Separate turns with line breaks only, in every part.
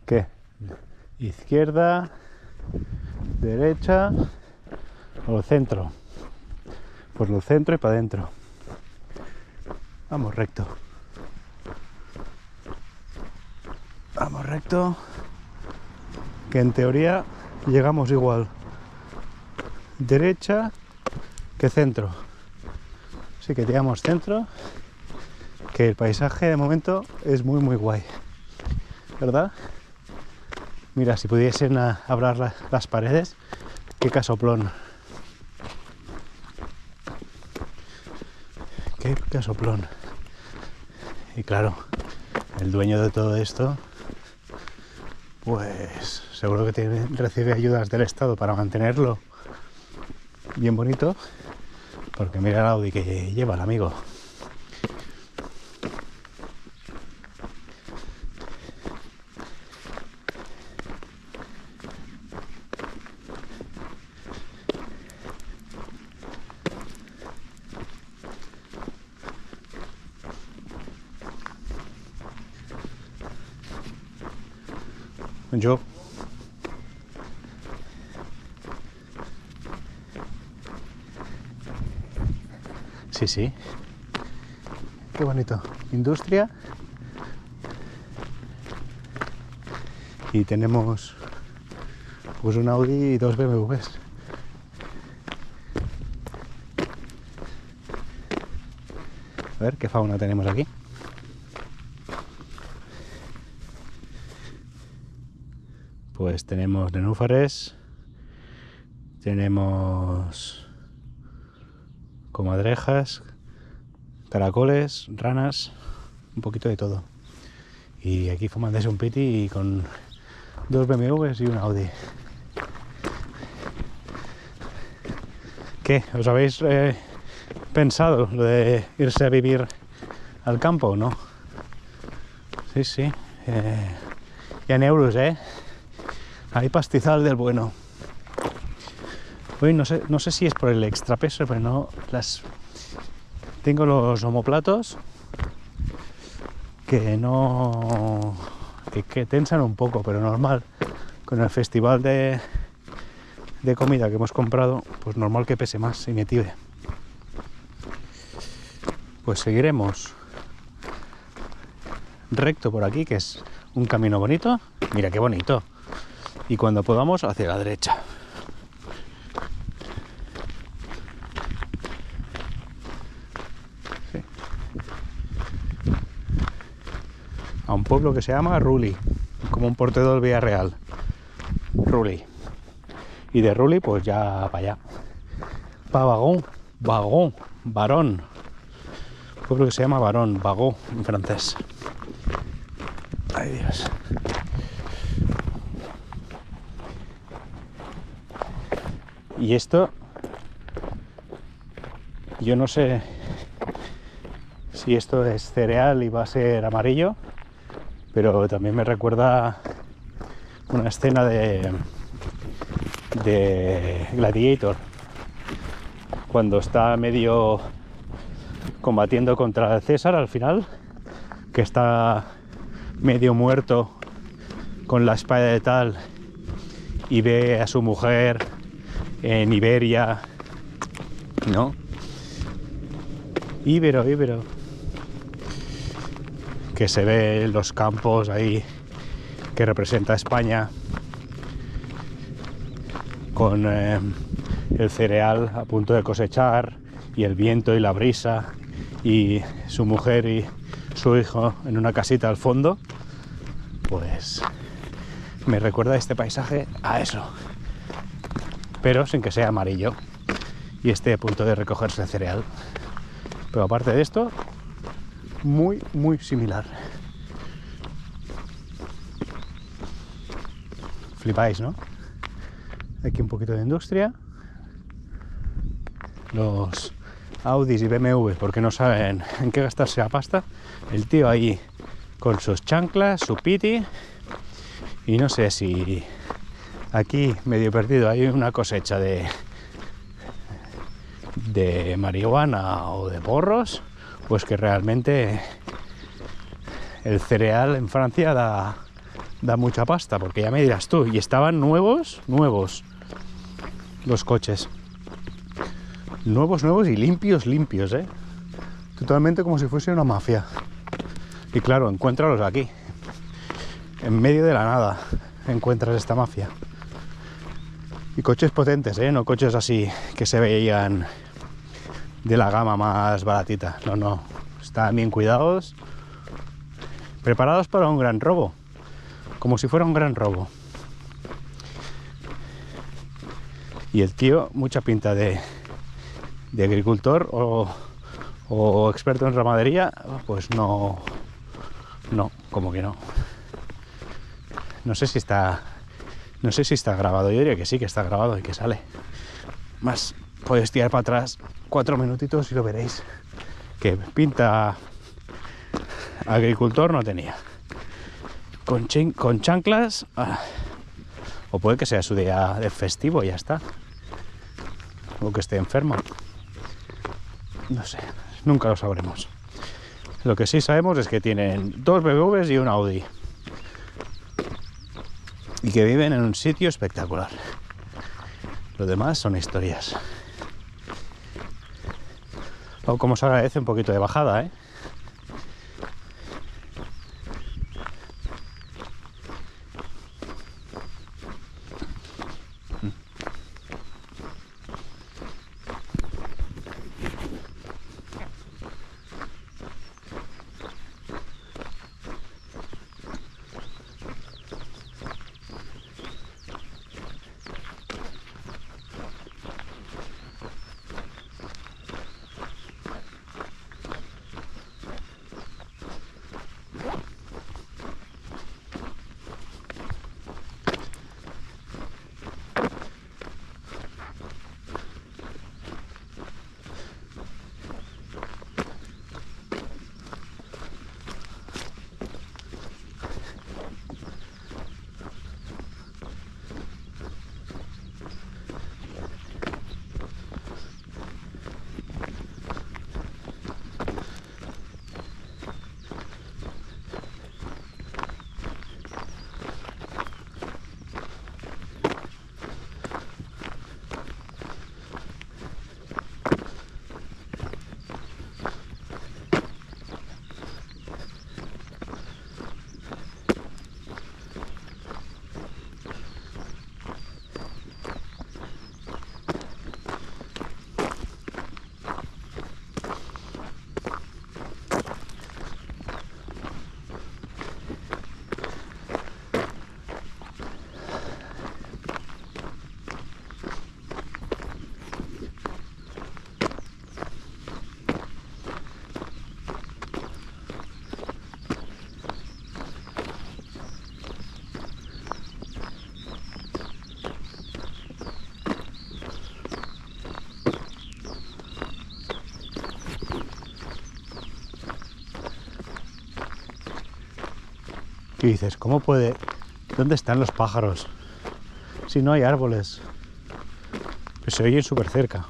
¿Qué? Izquierda, derecha o el centro. Pues el centro y para adentro. Vamos recto. Vamos recto. Que en teoría llegamos igual. Derecha que centro. Así que tiramos centro. Que el paisaje de momento es muy guay. ¿Verdad? Mira, si pudiesen hablar las paredes, qué casoplón. Qué casoplón. Y claro, el dueño de todo esto, pues seguro que recibe ayudas del Estado para mantenerlo bien bonito, porque mira el Audi que lleva el amigo. Yo sí, qué bonito. Industria. Y tenemos pues un Audi y dos BMWs. A ver qué fauna tenemos aquí. Pues tenemos nenúfares, tenemos comadrejas, caracoles, ranas, un poquito de todo. Y aquí fumándose un piti y con dos BMWs y un Audi. ¿Qué? ¿Os habéis pensado lo de irse a vivir al campo o no? Sí. Y en euros, hay pastizal del bueno. Hoy no sé si es por el extrapeso, pero no tengo los omoplatos que tensan un poco, pero normal. Con el festival de comida que hemos comprado, pues normal que pese más y me tire. Pues seguiremos recto por aquí, que es un camino bonito. Mira qué bonito. Y cuando podamos, hacia la derecha. Sí. A un pueblo que se llama Ruli, como un portero del Villarreal. Ruli. Y de Ruli, pues ya para allá. Para Varón. Un pueblo que se llama Varón, Vago en francés. Ay, Dios. Y esto, yo no sé si esto es cereal y va a ser amarillo, pero también me recuerda una escena de Gladiator, cuando está medio combatiendo contra el César al final, que está medio muerto con la espada de tal y ve a su mujer en Iberia, ¿no? Ibero, que se ve en los campos ahí, que representa a España, con el cereal a punto de cosechar y el viento y la brisa y su mujer y su hijo en una casita al fondo. Pues me recuerda este paisaje a eso, pero sin que sea amarillo y esté a punto de recogerse el cereal. Pero aparte de esto, muy similar. Flipáis, ¿no? Aquí un poquito de industria. Los Audis y BMWs, porque no saben en qué gastarse la pasta. El tío ahí con sus chanclas, su piti. Y no sé si aquí, medio perdido, hay una cosecha de marihuana o de porros, pues que realmente el cereal en Francia da da mucha pasta, porque ya me dirás tú, y estaban nuevos los coches. Nuevos y limpios, ¿eh? Totalmente como si fuese una mafia. Y claro, encuéntralos aquí. En medio de la nada encuentras esta mafia. Y coches potentes, ¿eh? No coches así que se veían de la gama más baratita. No. Están bien cuidados. Preparados para un gran robo. Como si fuera un gran robo. Y el tío, mucha pinta de agricultor o experto en ramadería, pues no, como que no. No sé si está grabado. Yo diría que sí, que está grabado y que sale. Más podéis tirar para atrás 4 minutitos y lo veréis. Que pinta agricultor no tenía. Con chanclas, o puede que sea su día de festivo y ya está. O que esté enfermo. No sé, nunca lo sabremos. Lo que sí sabemos es que tienen 2 BMWs y un Audi. Y que viven en un sitio espectacular. Lo demás son historias. O como se agradece un poquito de bajada, ¿eh? Y dices, ¿cómo puede? ¿Dónde están los pájaros? Si no hay árboles. Pues se oyen súper cerca.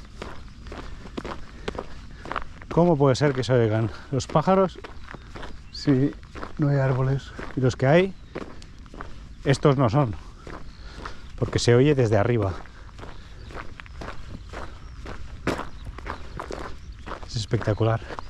¿Cómo puede ser que se oigan los pájaros si no hay árboles? Y los que hay, estos no son. Porque se oye desde arriba. Es espectacular.